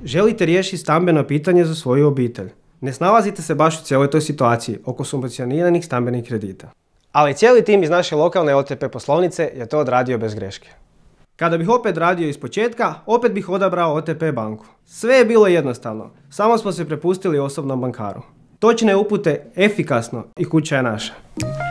Želite riješiti stambeno pitanje za svoju obitelj. Ne snalazite se baš u cijeloj toj situaciji oko subvencioniranih stambenih kredita. Ali cijeli tim iz naše lokalne OTP poslovnice je to odradio bez greške. Kada bih opet radio iz početka, opet bih odabrao OTP banku. Sve je bilo jednostavno, samo smo se prepustili osobnom bankaru. Točne upute, efikasno i kuća je naša.